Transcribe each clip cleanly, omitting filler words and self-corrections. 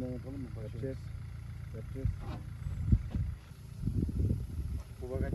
Önden yapalım mı? Yapacağız. Yapacağız. Bu bagaj.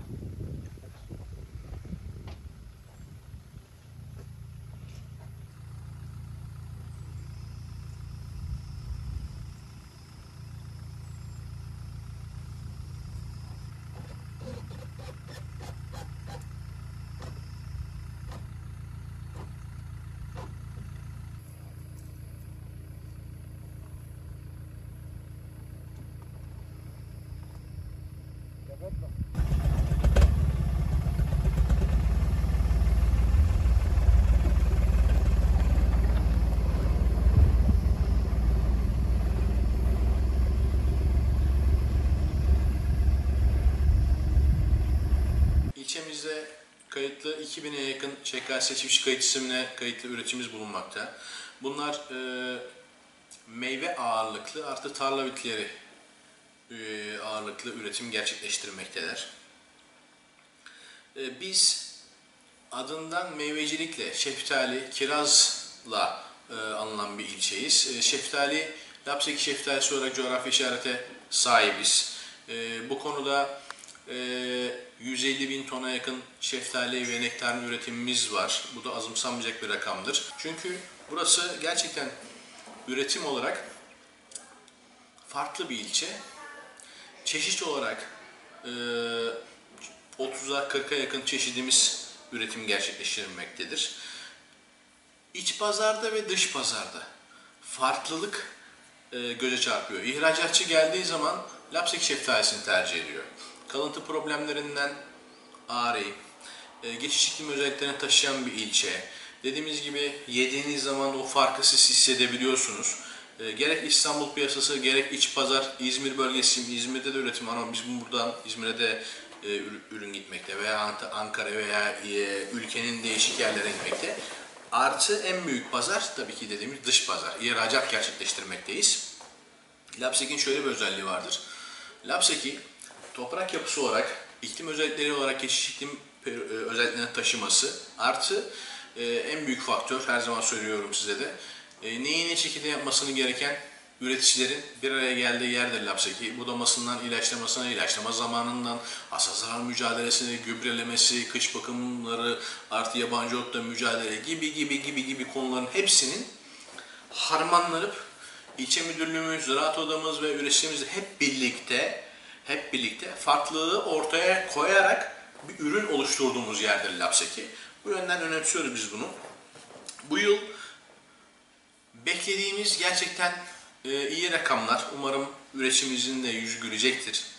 Kapatma. İlçemizde kayıtlı 2000'e yakın ÇKS çiftçi kayıt isimli kayıtlı üreticimiz bulunmakta. Bunlar meyve ağırlıklı artı tarla bitkileri ağırlıklı üretim gerçekleştirmektedir. Biz adından meyvecilikle, şeftali, kirazla anılan bir ilçeyiz. Şeftali, Lapseki şeftalisi olarak coğrafi işarete sahibiz. Bu konuda 150 bin tona yakın şeftali ve nektarin üretimimiz var. Bu da azımsanmayacak bir rakamdır. Çünkü burası gerçekten üretim olarak farklı bir ilçe. Çeşit olarak 30'a 40'a yakın çeşidimiz üretim gerçekleştirilmektedir. İç pazarda ve dış pazarda farklılık göze çarpıyor. İhracatçı geldiği zaman Lapseki şeftalisini tercih ediyor. Kalıntı problemlerinden ari, geçiş iklim özelliklerini taşıyan bir ilçe. Dediğimiz gibi yediğiniz zaman o farkı siz hissedebiliyorsunuz. Gerek İstanbul piyasası, gerek iç pazar, İzmir bölgesi, İzmir'de de üretim var ama biz buradan İzmir'e de ürün gitmekte veya Ankara veya ülkenin değişik yerlerine gitmekte. Artı en büyük pazar tabii ki dediğimiz dış pazar. İhracat gerçekleştirmekteyiz. Lapseki'nin şöyle bir özelliği vardır. Lapseki toprak yapısı olarak, iklim özellikleri olarak geçiş iklim özelliklerini taşıması artı en büyük faktör, her zaman söylüyorum size de, neyi ne şekilde yapmasını gereken üreticilerin bir araya geldiği yerdir Lapseki. Budamasından ilaçlamasına, ilaçlama zamanından, hasat zarar mücadelesine, gübrelemesi, kış bakımları, artı yabancı otla mücadele gibi konuların hepsinin harmanlanıp ilçe müdürlüğümüz, ziraat odamız ve üreticimiz hep birlikte farklılığı ortaya koyarak bir ürün oluşturduğumuz yerdir Lapseki. Bu yönden önemsiyoruz biz bunu. Bu yıl beklediğimiz gerçekten iyi rakamlar. Umarım üreticimizin de yüzü gülecektir.